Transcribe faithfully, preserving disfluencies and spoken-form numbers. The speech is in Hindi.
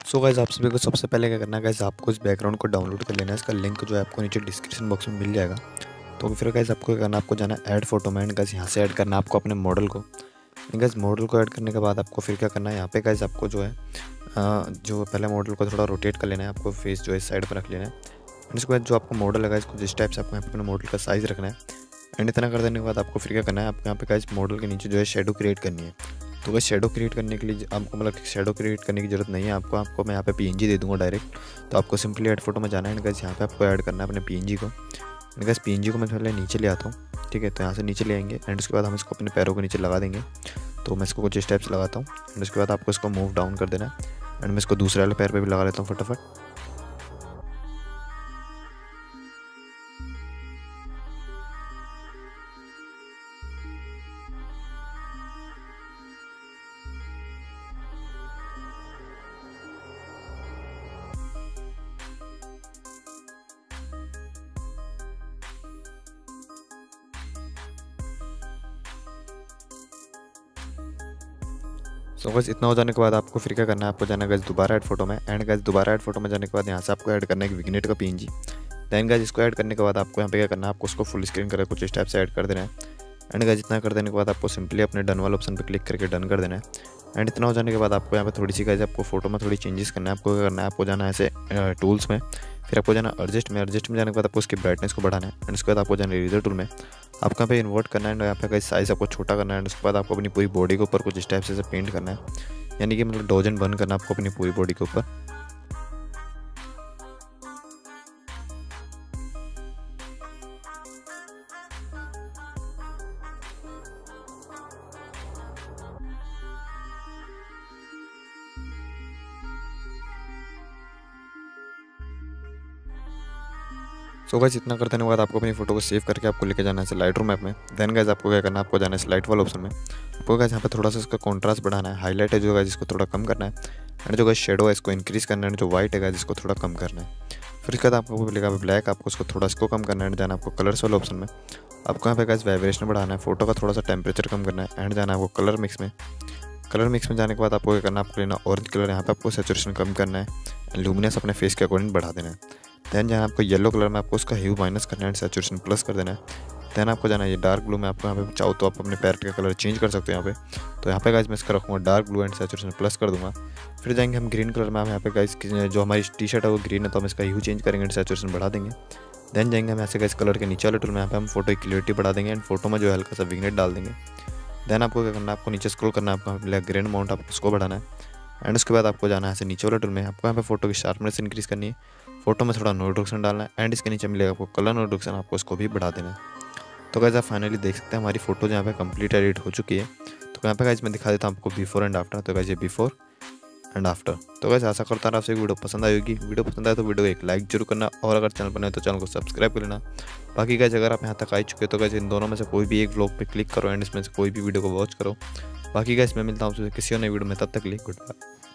सो गाइस आप सभी को सबसे पहले क्या करना है गाइस, आपको इस बैकग्राउंड को डाउनलोड कर लेना है। इसका लिंक जो है आपको नीचे डिस्क्रिप्शन बॉक्स में मिल जाएगा। तो फिर गाइस आपको क्या करना है, आपको जाना है ऐड फोटो में। गाइस यहाँ से ऐड करना है आपको अपने मॉडल को। गाइस मॉडल को ऐड करने के बाद आपको फिर क्या करना है, यहाँ पे गाइस आपको जो है जो पहले मॉडल को थोड़ा रोटेट कर लेना है। आपको फेस जो है साइड पर रख लेना है। एंड इसके बाद जो आपको मॉडल है इसको जिस टाइप से आपको यहाँ पे अपने मॉडल का साइज़ रखना है। एंड इतना कर देने के बाद आपको फिर क्या करना है, आपको यहाँ पे गाइस मॉडल के नीचे जो है शेडो क्रिएट करनी है। तो गाइस शेडो क्रिएट करने के लिए आपको मतलब शेडो क्रिएट करने की जरूरत नहीं है आपको आपको मैं यहाँ पे पीएनजी दे दूंगा डायरेक्ट। तो आपको सिंपली ऐड फोटो में जाना है। गाइस यहाँ पे आपको ऐड करना है अपने पीएनजी को। गाइस पीएनजी को मैं पहले नीचे ले आता हूँ, ठीक है। तो यहाँ से नीचे ले आएंगे एंड उसके बाद हम इसको अपने पैरों के नीचे लगा देंगे। तो मैं इसको कुछ इस टाइप से लगाता हूँ एंड उसके बाद आपको इसको मूव डाउन कर देना है। एंड मैं इसको दूसरे वाले पैर पर भी लगा लेता हूँ फटाफट। सो गाइस इतना हो जाने के बाद आपको फिर क्या करना है, आपको जाना है गाइस दोबारा ऐड फोटो में। एंड गाइस दोबारा ऐड फोटो में जाने के बाद यहाँ से आपको ऐड करना है विग्नेट का पीएनजी। देन गाइस इसको ऐड करने के बाद आपको यहाँ पे क्या करना है, आपको उसको फुल स्क्रीन करके कुछ इस टाइप से ऐड कर देना है। एंड गाइस इतना कर देने के बाद आपको सिंपली अपने डन वाले ऑप्शन पर क्लिक करके डन कर देना है। एंड इतना हो जाने के बाद आपको यहाँ पे थोड़ी सी गाइस आपको फोटो में थोड़ी चेंजेस करना है। आपको क्या करना है, आपको जाना है ऐसे टूल्स में, फिर आपको जाना एडजस्ट में। एडजस्ट में जाने के बाद आपको उसकी ब्राइटनेस को बढ़ाना है। एंड उसके बाद आपको जाना है इरेजर टूल में, आपको यहाँ पे इन्वर्ट करना है। एंड यहाँ पे गाइस साइज आपको छोटा करना है। एंड उसके बाद आपको अपनी पूरी बॉडी के ऊपर कुछ इस टाइप से पेंट करना है, यानी कि मतलब डॉज एंड बर्न करना आपको अपनी पूरी बॉडी के ऊपर। सो गाइस इतना कर देने के बाद आपको अपनी फोटो को सेव करके आपको लेके जाना है लाइट रूम ऐप में। देन गाइस आपको क्या करना है, आपको जाना है लाइट वाले ऑप्शन में। आपको गाइस यहाँ पे थोड़ा सा इसका कॉन्ट्रास्ट बढ़ाना है। हाईलाइट है जो गाइस इसको थोड़ा कम करना है। एंड जो गाइस शेडो है इसको इंक्रीज करना है। जो व्हाइट है गाइस इसको थोड़ा कम करना है। फिर इसके बाद आपको मिलेगा ब्लैक, आपको उसको थोड़ा इसको कम करना है। एंड जाना आपको कलर्स वाले ऑप्शन में, आपको यहाँ पे गाइस वाइब्रेशन बढ़ाना है। फोटो का थोड़ा सा टेम्परेचर कम करना है। एंड जाना आपको कलर मिक्स में। कलर मिक्स में जाने के बाद आपको क्या करना है, आपको लेना ऑरेंज कलर। यहाँ पे आपको सैचुरेशन कम करना है। लुमिनस अपने फेस के अकॉर्डिंग बढ़ा देना है। दैन जाना आपको येलो कलर में, आपको उसका ह्यू माइनस करना है। सैचुरेशन प्लस कर देना है। दैन आपको जाना है ये डार्क ब्लू में। आपको यहाँ पे चाहो तो आप अपने पैरेट का कलर चेंज कर सकते हो यहाँ पे। तो यहाँ पे गाइस मैं इसका रखूँगा dark blue and saturation plus कर दूँगा। फिर जाएंगे हम ग्रीन कलर में। हम यहाँ पे गाइस जो हमारी टी शर्ट है वो ग्रीन है, तो हम इसका ह्यू चेंज करेंगे एंड सैचुरेशन बढ़ा देंगे। देन जाएंगे हम ऐसे गाइस कलर के नीचे वाले टूल में, यहाँ पे हम फोटो की क्लियरिटी बढ़ा देंगे एंड फोटो में जो हल्का सा विग्नेट डाल देंगे। देन आपको क्या करना है, आपको नीचे स्क्रॉल करना है। आपको मिलेगा ग्रेन अमाउंट, आपको उसको बढ़ाना है। एंड उसके बाद आपको जाना है ऐसे नीचे वाले टूल में। आपको यहाँ पे फोटो की शार्पनेस इंक्रीज करनी है। फोटो में थोड़ा नो रिडक्शन डालना है। एंड इसके नीचे मिलेगा आपको कलर नो रिडक्शन, आपको उसको भी बढ़ा देना है। तो गाइस आप फाइनली देख सकते हैं हमारी फोटो यहाँ पे कंप्लीट एडिट हो चुकी है। तो यहाँ पे गाइस मैं दिखा देता हूँ आपको बिफोर एंड आफ्टर। तो गाइस ये बिफोर एंड आफ्टर। तो गाइस आशा करता हूँ आपसे वीडियो पसंद आई होगी। वीडियो पसंद आए तो वीडियो को एक लाइक जरूर करना, और अगर चैनल पर नए तो चैनल को सब्सक्राइब कर लेना। बाकी गाइस अगर आप यहाँ तक आ चुके हो तो गाइस इन दोनों में से कोई भी एक व्लॉग पे क्लिक करो एंड इसमें से कोई भी वीडियो को वॉच करो। बाकी गाइस मैं मिलता हूँ आपसे किसी और नई वीडियो में, तब तक के लिए गुड बाय।